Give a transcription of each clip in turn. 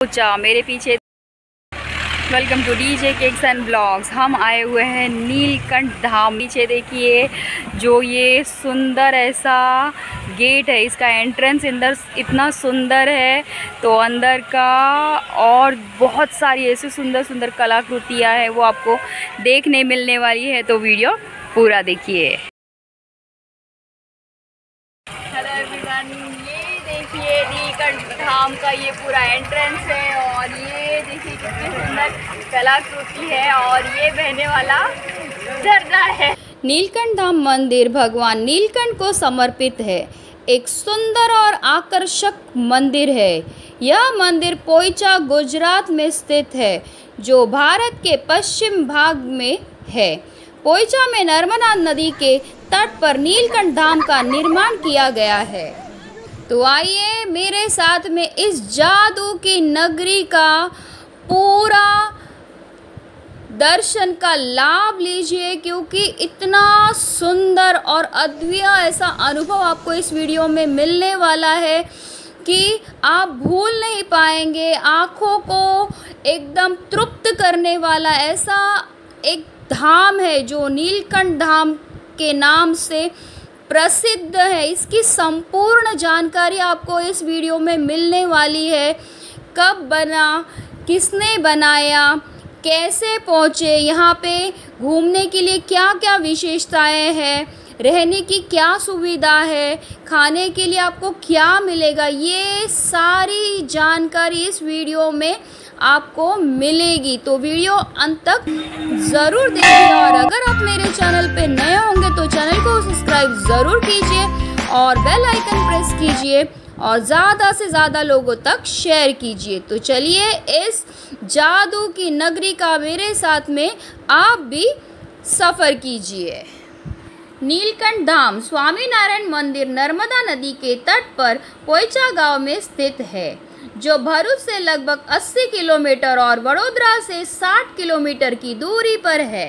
पूछा मेरे पीछे। Welcome to DJ cakes and blogs. हम आए हुए हैं नीलकंठ धाम। पीछे देखिए जो ये सुंदर ऐसा गेट है, इसका एंट्रेंस अंदर इतना सुंदर है, तो अंदर का और बहुत सारी ऐसी सुंदर सुंदर कलाकृतियाँ हैं वो आपको देखने मिलने वाली है, तो वीडियो पूरा देखिए। हेलो एवरीवन, ये देखिए नीलकंठ धाम का ये पूरा एंट्रेंस है और ये देखिए कितनी सुंदर कलाकृति है और ये बहने वाला झरना है। नीलकंठ धाम मंदिर भगवान नीलकंठ को समर्पित है। एक सुंदर और आकर्षक मंदिर है। यह मंदिर पोइचा गुजरात में स्थित है, जो भारत के पश्चिम भाग में है। पोइचा में नर्मदा नदी के तट पर नीलकंठ धाम का निर्माण किया गया है। तो आइए मेरे साथ में इस जादू की नगरी का पूरा दर्शन का लाभ लीजिए, क्योंकि इतना सुंदर और अद्भुत ऐसा अनुभव आपको इस वीडियो में मिलने वाला है कि आप भूल नहीं पाएंगे। आँखों को एकदम तृप्त करने वाला ऐसा एक धाम है जो नीलकंठ धाम के नाम से प्रसिद्ध है। इसकी संपूर्ण जानकारी आपको इस वीडियो में मिलने वाली है। कब बना, किसने बनाया, कैसे पहुँचे, यहाँ पे घूमने के लिए क्या क्या विशेषताएं हैं, रहने की क्या सुविधा है, खाने के लिए आपको क्या मिलेगा, ये सारी जानकारी इस वीडियो में आपको मिलेगी। तो वीडियो अंत तक ज़रूर देखिए और अगर आप मेरे चैनल पे नए होंगे तो चैनल को सब्सक्राइब ज़रूर कीजिए और बेल आइकन प्रेस कीजिए और ज़्यादा से ज़्यादा लोगों तक शेयर कीजिए। तो चलिए इस जादू की नगरी का मेरे साथ में आप भी सफ़र कीजिए। नीलकंठ धाम स्वामीनारायण मंदिर नर्मदा नदी के तट पर पोइचा गांव में स्थित है, जो भरूच से लगभग 80 किलोमीटर और वडोदरा से 60 किलोमीटर की दूरी पर है।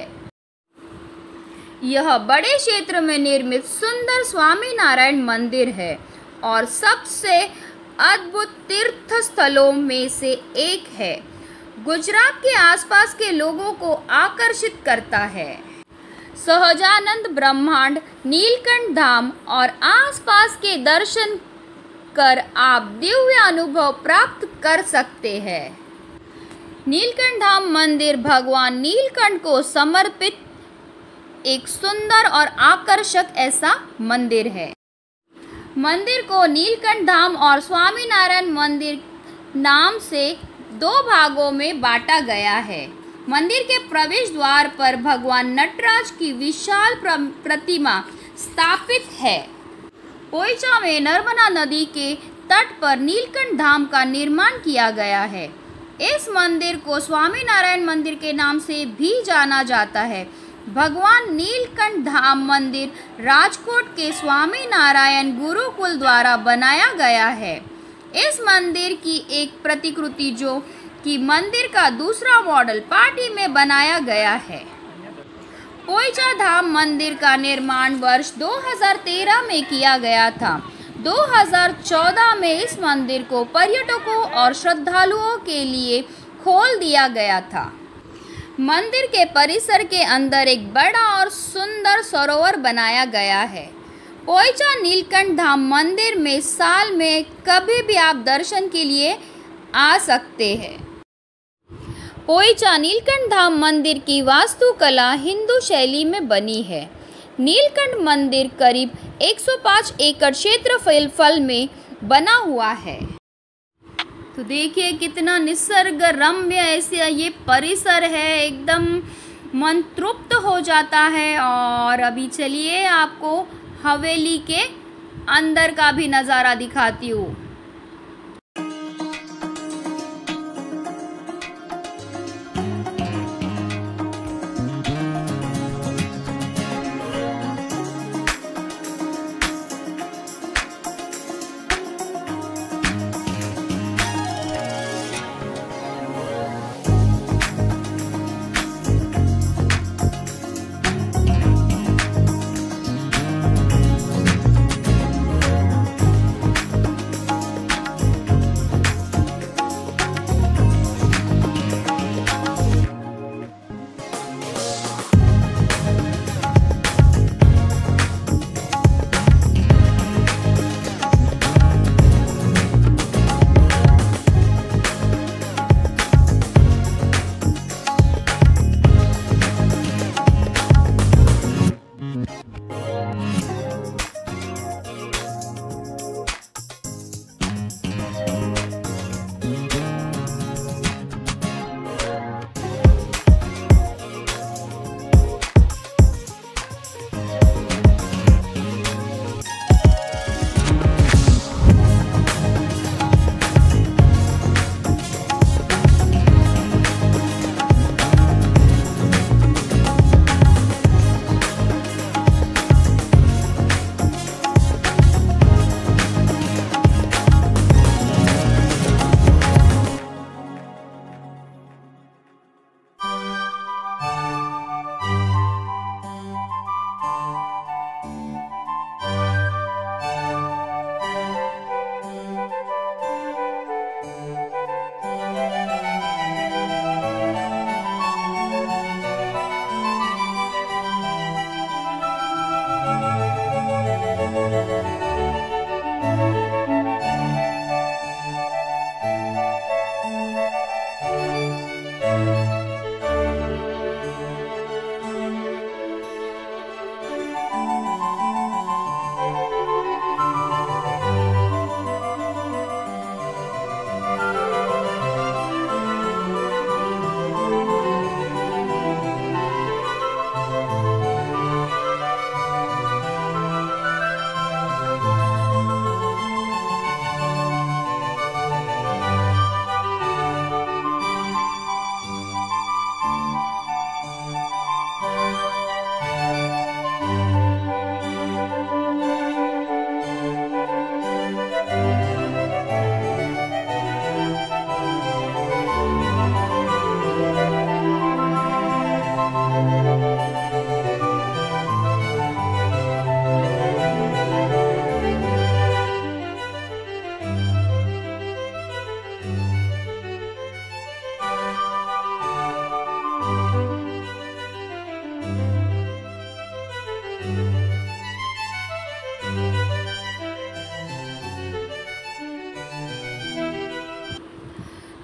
यह बड़े क्षेत्र में निर्मित सुंदर स्वामीनारायण मंदिर है और सबसे अद्भुत तीर्थ स्थलों में से एक है। गुजरात के आसपास के लोगों को आकर्षित करता है। सहजानंद ब्रह्मांड, नीलकंठ धाम और आसपास के दर्शन कर आप दिव्य अनुभव प्राप्त कर सकते हैं। नीलकंठ धाम मंदिर भगवान नीलकंठ को समर्पित एक सुंदर और आकर्षक ऐसा मंदिर है। मंदिर को नीलकंठ धाम और स्वामीनारायण मंदिर नाम से दो भागों में बांटा गया है। मंदिर के प्रवेश द्वार पर भगवान नटराज की विशाल प्रतिमा स्थापित है। पोइचा में नर्मदा नदी के तट पर नीलकंठ धाम का निर्माण किया गया है। इस मंदिर को स्वामीनारायण मंदिर के नाम से भी जाना जाता है। भगवान नीलकंठ धाम मंदिर राजकोट के स्वामीनारायण गुरुकुल द्वारा बनाया गया है। इस मंदिर की एक प्रतिकृति जो कि मंदिर का दूसरा मॉडल पार्टी में बनाया गया है। पोइचा धाम मंदिर का निर्माण वर्ष 2013 में किया गया था। 2014 में इस मंदिर को पर्यटकों और श्रद्धालुओं के लिए खोल दिया गया था। मंदिर के परिसर के अंदर एक बड़ा और सुंदर सरोवर बनाया गया है। पोइचा नीलकंठ धाम मंदिर में साल में कभी भी आप दर्शन के लिए आ सकते हैं। पोइचा नीलकंठ धाम मंदिर की वास्तुकला हिंदू शैली में बनी है। नीलकंठ मंदिर करीब 105 एकड़ क्षेत्रफल में बना हुआ है। तो देखिए कितना निसर्ग रम्य ऐसे ये परिसर है, एकदम मन तृप्त हो जाता है। और अभी चलिए आपको हवेली के अंदर का भी नज़ारा दिखाती हूँ।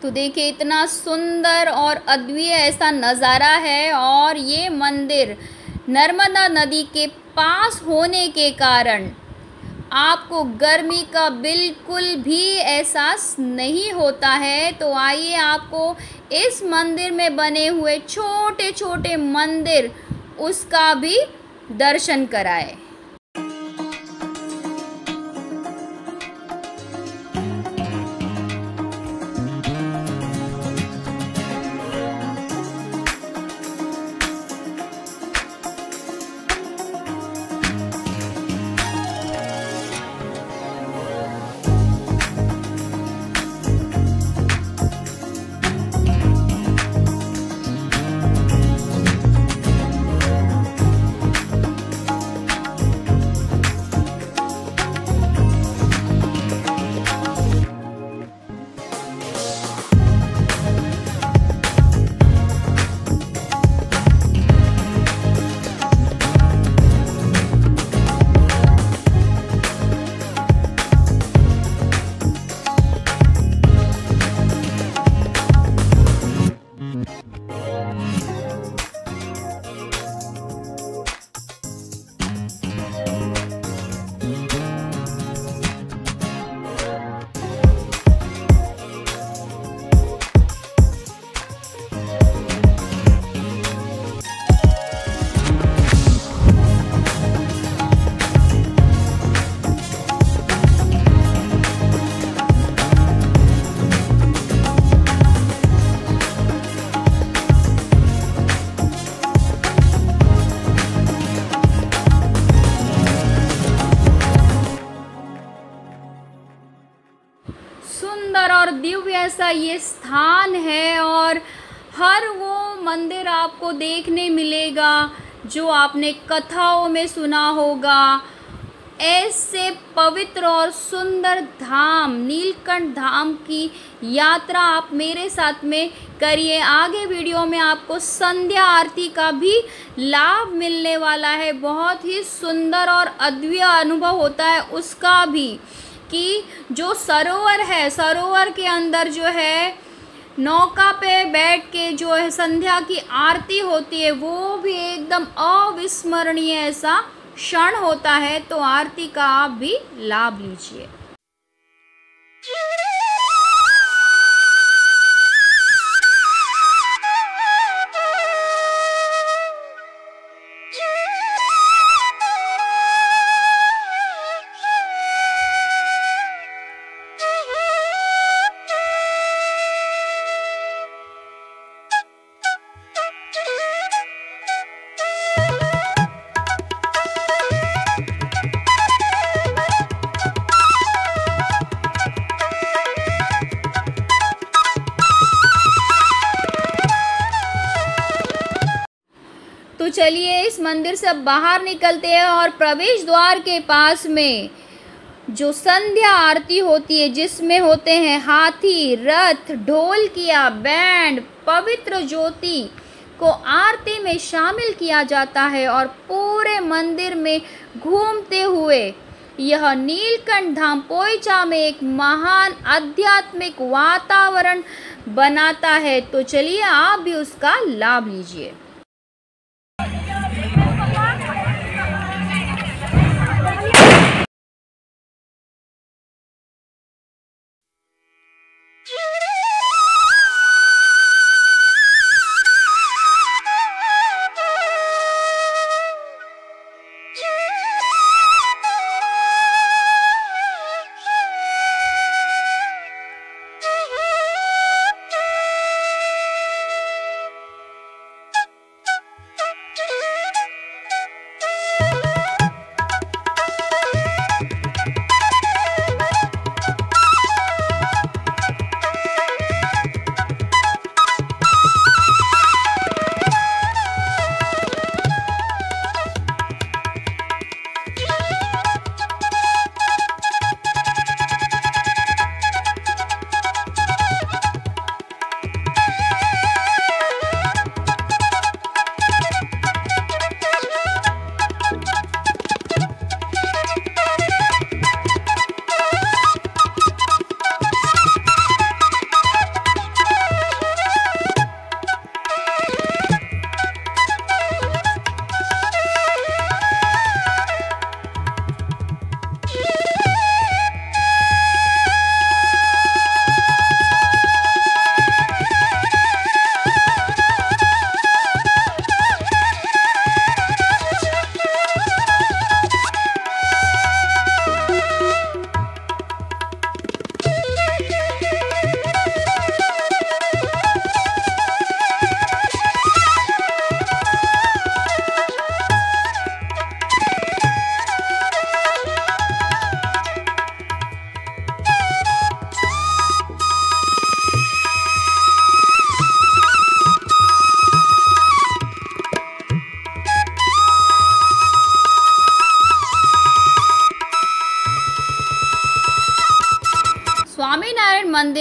तो देखिए इतना सुंदर और अद्वितीय ऐसा नज़ारा है, और ये मंदिर नर्मदा नदी के पास होने के कारण आपको गर्मी का बिल्कुल भी एहसास नहीं होता है। तो आइए आपको इस मंदिर में बने हुए छोटे छोटे मंदिर उसका भी दर्शन कराए। सुंदर और दिव्य ऐसा ये स्थान है, और हर वो मंदिर आपको देखने मिलेगा जो आपने कथाओं में सुना होगा। ऐसे पवित्र और सुंदर धाम नीलकंठ धाम की यात्रा आप मेरे साथ में करिए। आगे वीडियो में आपको संध्या आरती का भी लाभ मिलने वाला है। बहुत ही सुंदर और अद्वितीय अनुभव होता है उसका भी, कि जो सरोवर है, सरोवर के अंदर जो है नौका पे बैठ के जो है संध्या की आरती होती है, वो भी एकदम अविस्मरणीय ऐसा क्षण होता है। तो आरती का आप भी लाभ लीजिए। तो चलिए इस मंदिर से अब बाहर निकलते हैं, और प्रवेश द्वार के पास में जो संध्या आरती होती है, जिसमें होते हैं हाथी, रथ, ढोलकिया, बैंड, पवित्र ज्योति को आरती में शामिल किया जाता है, और पूरे मंदिर में घूमते हुए यह नीलकंठ धाम पोइचा में एक महान आध्यात्मिक वातावरण बनाता है। तो चलिए आप भी उसका लाभ लीजिए।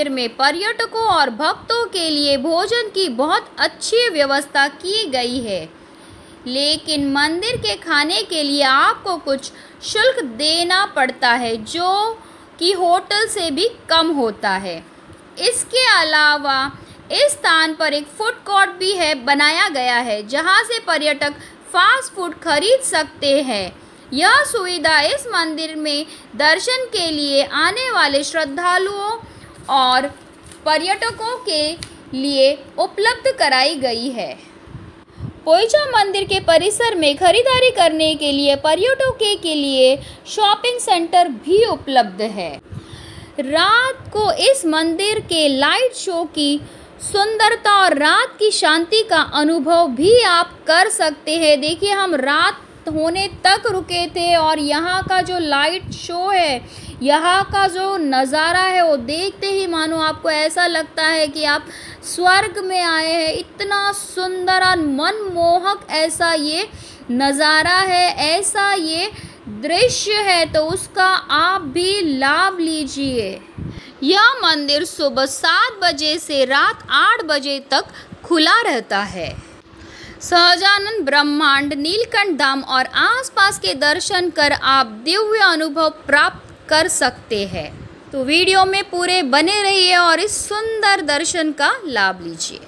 मंदिर में पर्यटकों और भक्तों के लिए भोजन की बहुत अच्छी व्यवस्था की गई है, लेकिन मंदिर के खाने के लिए आपको कुछ शुल्क देना पड़ता है, जो कि होटल से भी कम होता है। इसके अलावा इस स्थान पर एक फूड कोर्ट भी बनाया गया है, जहां से पर्यटक फास्ट फूड खरीद सकते हैं। यह सुविधा इस मंदिर में दर्शन के लिए आने वाले श्रद्धालुओं और पर्यटकों के लिए उपलब्ध कराई गई है। पोइचा मंदिर के परिसर में खरीदारी करने के लिए पर्यटकों के लिए शॉपिंग सेंटर भी उपलब्ध है। रात को इस मंदिर के लाइट शो की सुंदरता और रात की शांति का अनुभव भी आप कर सकते हैं। देखिए, हम रात होने तक रुके थे और यहाँ का जो लाइट शो है, यहाँ का जो नज़ारा है, वो देखते ही मानो आपको ऐसा लगता है कि आप स्वर्ग में आए हैं। इतना सुंदर और मनमोहक ऐसा ये नज़ारा है, ऐसा ये दृश्य है, तो उसका आप भी लाभ लीजिए। यह मंदिर सुबह 7 बजे से रात 8 बजे तक खुला रहता है। सहजानंद ब्रह्मांड, नीलकंठ धाम और आसपास के दर्शन कर आप दिव्य अनुभव प्राप्त कर सकते हैं। तो वीडियो में पूरे बने रहिए और इस सुंदर दर्शन का लाभ लीजिए।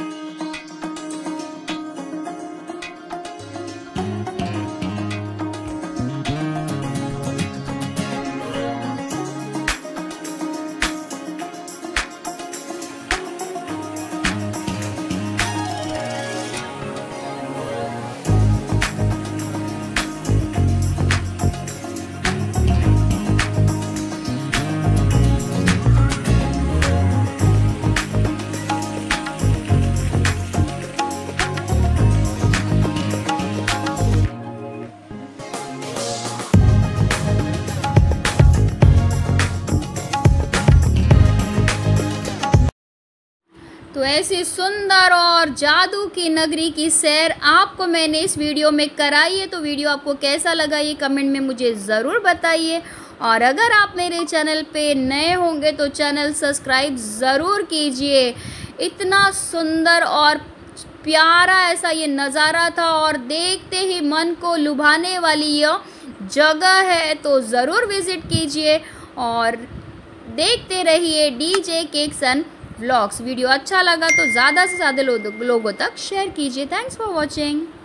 तो ऐसी सुंदर और जादू की नगरी की सैर आपको मैंने इस वीडियो में कराई है। तो वीडियो आपको कैसा लगा ये कमेंट में मुझे ज़रूर बताइए, और अगर आप मेरे चैनल पे नए होंगे तो चैनल सब्सक्राइब ज़रूर कीजिए। इतना सुंदर और प्यारा ऐसा ये नज़ारा था और देखते ही मन को लुभाने वाली यह जगह है, तो ज़रूर विज़िट कीजिए और देखते रहिए DJ केक्सन व्लॉग्स। वीडियो अच्छा लगा तो ज़्यादा से ज़्यादा लोगों तक शेयर कीजिए। Thanks for watching.